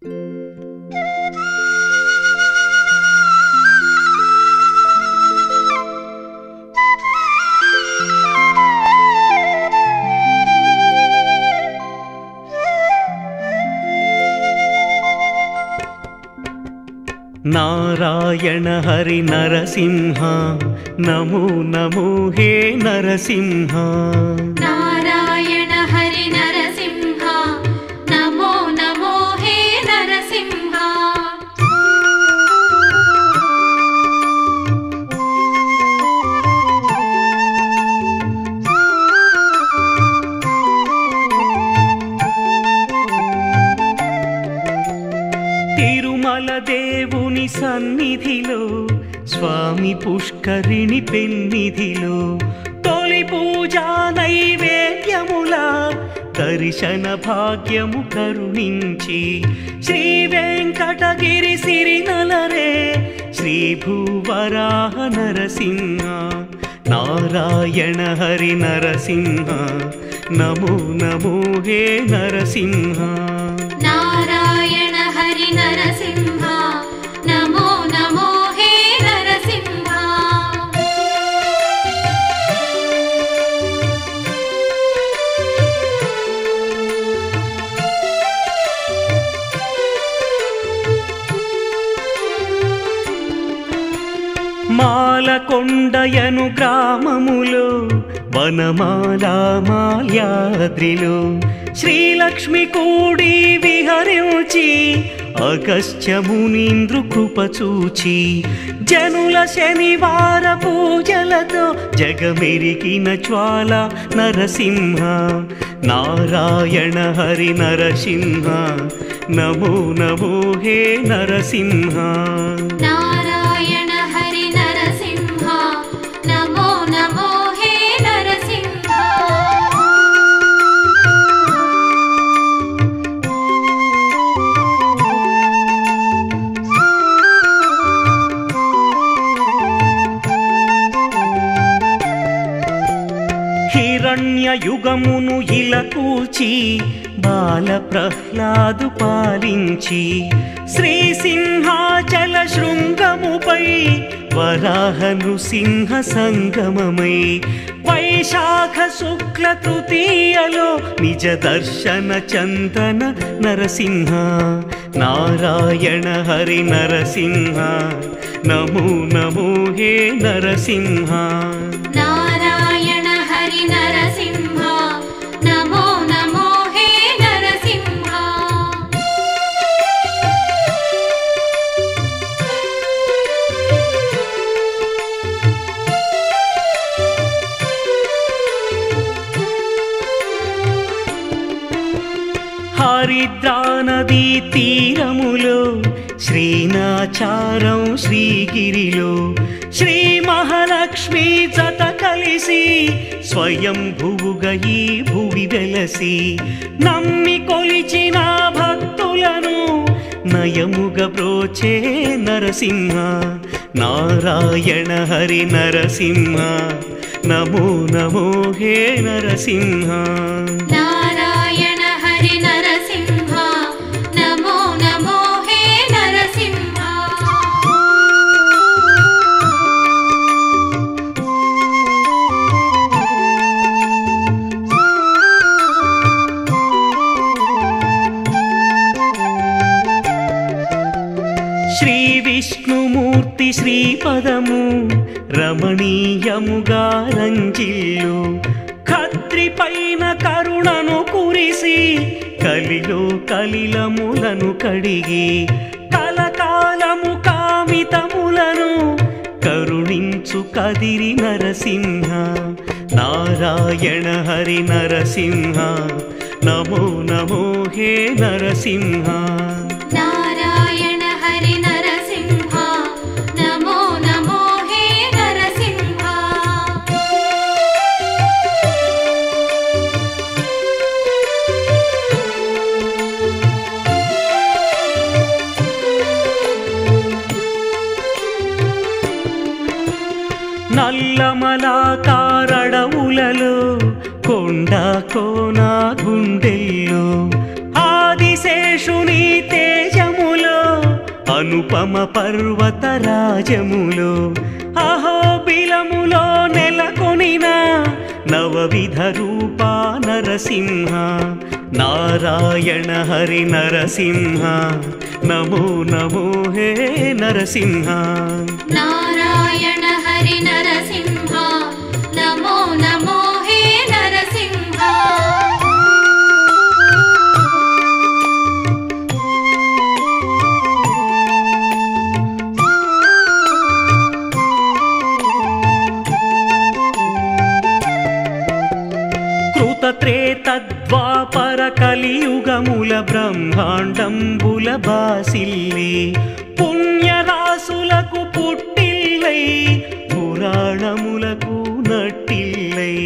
నారాయణ హరి నరసింహ నమో నమో హే నరసింహ నారాయణ హరి నరసింహ నమో నమో హే నరసింహ తిరుమల దేవుని సన్నిధిలో స్వామి పుష్కరిణి పెన్నిధిలో తొలి పూజా నైవేద్యముల దర్శన భాగ్యము కరుణించి శ్రీ వెంకటగిరి సిరినలరే శ్రీ భూవరాహ నరసింహ నారాయణ హరి నరసింహ నమో నమో హే నరసింహ నారాయణ హరి నరసింహ నమో నమో హే నరసింహ మాలకొండయను గ్రామములో వనమాలా మాల్యాద్రిలో శ్రీలక్ష్మి కూడి విహరించి అగస్త్య మునీంద్రు కృప చూచి జనుల శనివార పూజలతో జగమెరిగిన జ్వాల నరసింహ నారాయణ హరి నరసింహ నమో నమో హే నరసింహ నారాయణ హరి నరసింహ నమో నమో హే నరసింహ హిరణ్య యుగమును ఇలకూచి బాల ప్రహ్లాదు పాలించి శ్రీ సింహాచల శృంగముపై వరాహ నృసింహ సంగమమై వైశాఖ శుక్ల తృతీయలో నిజ దర్శన చందన నరసింహ నారాయణ హరి నరసింహ నమో నమో హే నరసింహ నారాయణ హరి నరసింహ నమో నమో హే నరసింహ హరిద్రా నదీ తీరములో శ్రీనాచారం శ్రీగిరిలో శ్రీ మహాలక్ష్మి జత కలిసి స్వయం భువుగా ఈ భువి వెలసి నమ్మి కొలిచిన భక్తులను నయముగా బ్రోచే నరసింహ నారాయణ హరి నరసింహ నమో నమో హే నరసింహ నారాయణ హరి నరసింహ నమో నమో హే నరసింహ శ్రీ విష్ణుమూర్తి శ్రీపదము రమణీయముగా రంజిల్లు ఖత్రి పైన కరుణను కురిసి కలిలో కలిలములను కడిగి కలకాలము కామితములను కరుణించు కదిరి నరసింహ నారాయణ హరి నరసింహ నమో నమో హే నరసింహ నారాయణ హరి నరసింహ నమో నమో హే నరసింహ నల్లమలాకారడవులలో కొండ కోన గుండెల్లో ఆదిశేషుని తేజ అనుపమ పర్వత రాజములో అహోబిలములో నెలకొనిన నవవిధ రూపా నరసింహ నారాయణ హరి నరసింహ నమో నమో హే నరసింహ నారాయణ హరి నరసింహ నమో నమో హే నరసింహ త్రేతద్వాపర కలియుగముల బ్రహ్మాండంబుల బాసిల్లే పుణ్యరాసులకు పుట్టిల్లై పురాణములకు నట్టిల్లై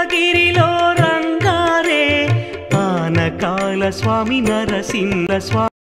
మంగళగిరిలో రంగారే ఆనకాల స్వామి నరసింహ స్వామి